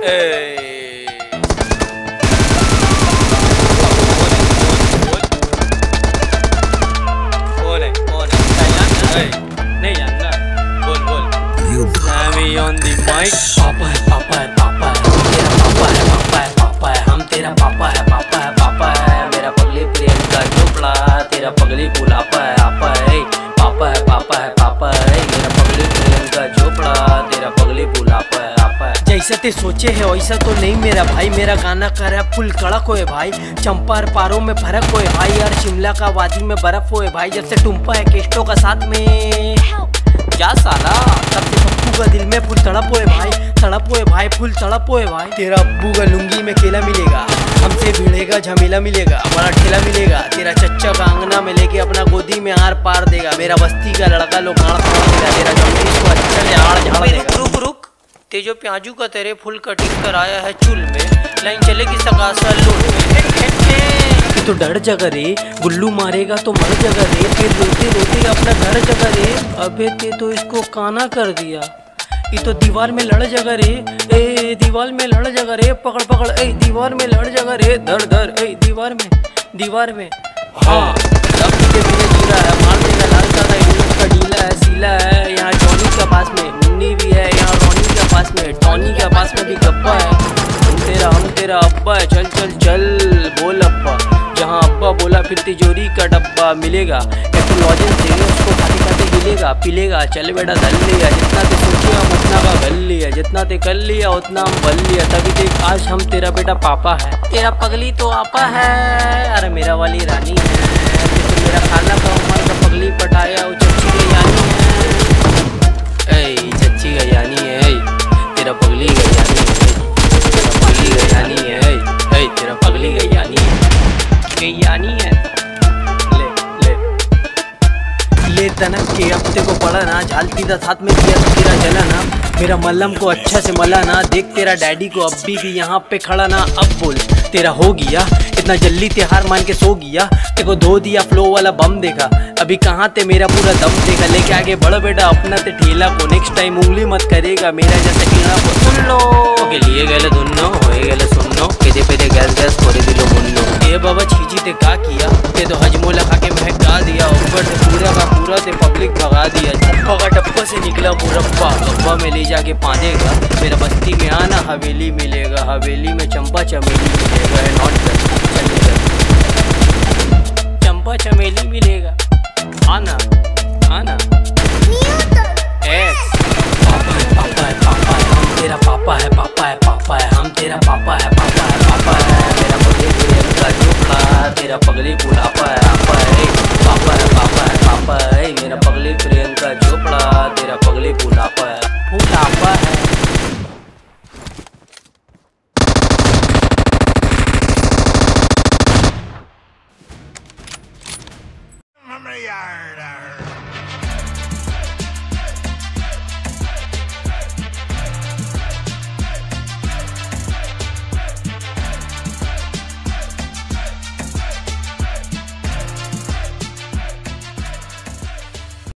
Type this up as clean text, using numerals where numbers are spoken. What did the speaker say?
नहीं जानना, बोल बोल। Sammy on the mic। पापा है, पापा है, पापा है, तेरा पापा है, पापा है, पापा है, हम तेरा पापा है, पापा है, पापा है, मेरा पगली प्रियंका चोपड़ा, तेरा पगली बुलापा है, आपा है, पापा है, पापा है, पापा है, मेरा पगली प्रियंका चोपड़ा, तेरा पगली बुलापा है, आपा है। जैसा ते सोचे है वैसा तो नहीं मेरा भाई, मेरा गाना कर रहा फुल कड़क होए भाई, चंपार पारों में फर्क होए भाई, यार शिमला का वादी में बर्फ होए भाई, जब से टुम्पा है केस्टो का साथ में क्या साला, तब से पप्पू का दिल में फुल तड़प होए भाई, तड़प होए भाई, फुल तड़प होए भाई। तेरा अब्बू का लुंगी में केला मिलेगा, हमसे भिड़ेगा झमेला मिलेगा, बड़ा ठेला मिलेगा, तेरा चच्चा का अंगना में लेके अपना गोदी में आर पार देगा, मेरा बस्ती का लड़का लोग आड़ पार देगा, तेरा जमीन को अच्छा से आड़ झाड़ देगा। रुक रुक, ते जो प्याजू का तेरे फुल कटिंग कराया है चुल में, लाइन चलेगी सकासा लूट में। तो डर जगह रे, गुल्लू मारेगा तो मर जगह रे, फिर रोते रोते अपना घर जगह रे, अबे ते तो इसको काना कर दिया, ये तो दीवार में लड़ जगह रे, ए दीवार में लड़ जगह रे, पकड़ पकड़ ए दीवार में लड़ जगह रे, धर धर ए दीवार में हाँ सब धीरे धीरे जीरा है, मार देगा लाल दादा, इन लोग का डीला है, सीला है, यहाँ जॉनी के पास में मुन्नी भी है, यहाँ रोनी के पास में, टॉनी के पास में भी गप्पा है, हम तेरा अब्बा है, चल चल चल बोल अब्बा, जहाँ अब्बा बोला फिर तिजोरी का डब्बा मिलेगा, एक तो लॉजेंस देंगे उसको खाते खाते गिलेगा पिलेगा, चल बेटा धल लिया, जितना ते सोचिए हम उतना का गल लिया, जितना ते कर लिया उतना हम बल लिया, तभी देख आज हम तेरा बेटा पापा है, तेरा पगली तो आपा है, अरे मेरा वाली रानी है, तो मेरा खाला का उमर का पगली पटाया वो चच्ची का यानी है, चच्ची का यानी है, तेरा पगली का यानी है, तेरा पगली का यानी है, तेरा पगली का यानी है, ले तनक के हफ्ते को पड़ा ना, झालती था साथ में किया तो तेरा जला ना, मेरा मल्लम को अच्छा से मला ना, देख तेरा डैडी को अब्बी भी यहाँ पे खड़ा ना, अब बोल तेरा हो गया, इतना जल्दी ते हार मान के सो गया, तेको धो दिया फ्लो वाला बम देखा, अभी कहाँ ते मेरा पूरा दम देखा, लेके आगे बढ़ बेटा अपना ते ठेला को, नेक्स्ट टाइम उंगली मत करेगा मेरा जैसा कीड़ा को, सुन लो के लिए गले दुन्नो होए गले सुननो, केदे पे दे गैस गैस कोरे दिलो मुन्नो, ये बाबा छीजी ते का किया, ते तो हजमो लगा के महका दिया, ऊपर से पूरा का पूरा ते पब्लिक भगा दिया, चप्पा का टप्पा से निकला मुरब्बा, अब्बा में ले जाके पादेगा, मेरा बस्ती में आना हवेली मिलेगा, हवेली में चंपा चमेली मिलेगा, नॉट चलेगा, चंपा चमेली मिलेगा, आना आना एक्स पापा है, पापा है, पापा है, हम तेरा पापा है, पापा है, पापा है, हम तेरा पापा है, पापा है, पापा है, मेरा पगली प्रियंका चोपड़ा, तेरा पगली बुलापा है, आपा है, पापा है, पापा है, पापा है, मेरा पगली प्रियंका चोपड़ा, तेरा पगली बुलापा है,